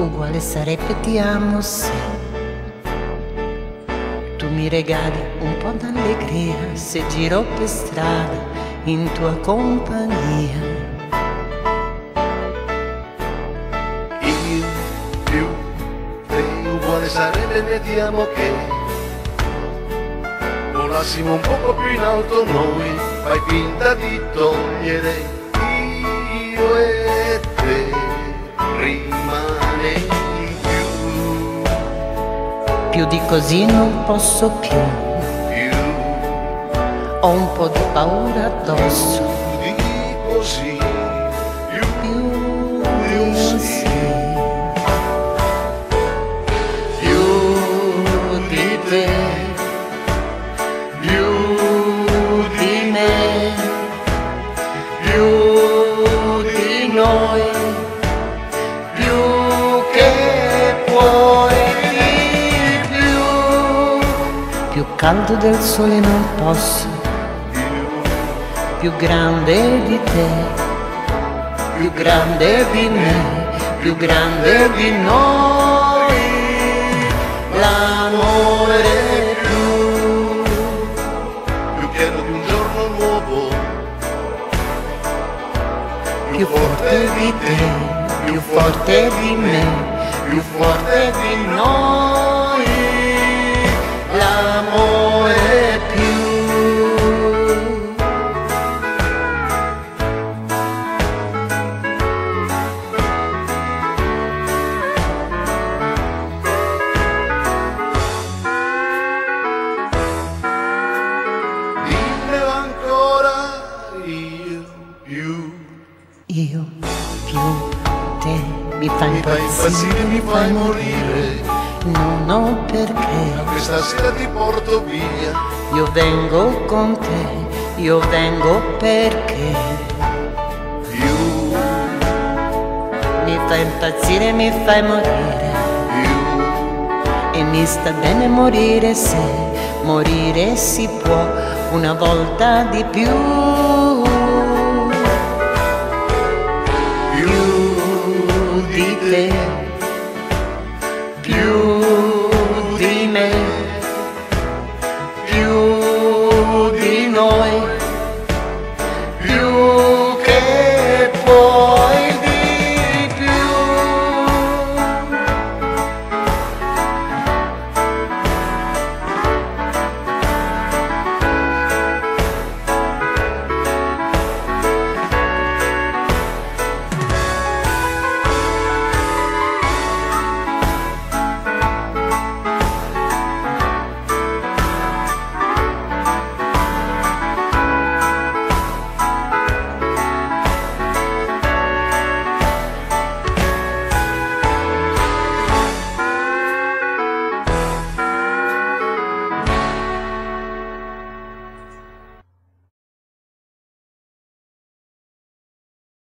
uguale sarebbe ti amo se tu mi regali un po' d'allegria se giro per strada in tua compagnia. Io più te uguale sarebbe ne ti amo che volassimo un poco più in alto noi, fai finta di togliere io e te, rimane in più di così non posso più, ho un po' di paura addosso, più di così, più di sì, più di te, più di me, più di noi, più che puoi, più caldo del sole non posso, più grande di te, più grande di me, più grande di noi, l'amore più pieno di un giorno nuovo, più forte di te, più forte di me, più forte di noi, l'amore più. Dimmelo ancora io Io più te mi fai mi fai impazzire, mi fai morire, non ho perché, questa sera ti porto via, io vengo con te, io vengo perché più, mi fai impazzire, mi fai morire più, e mi sta bene morire se morire si può una volta di più.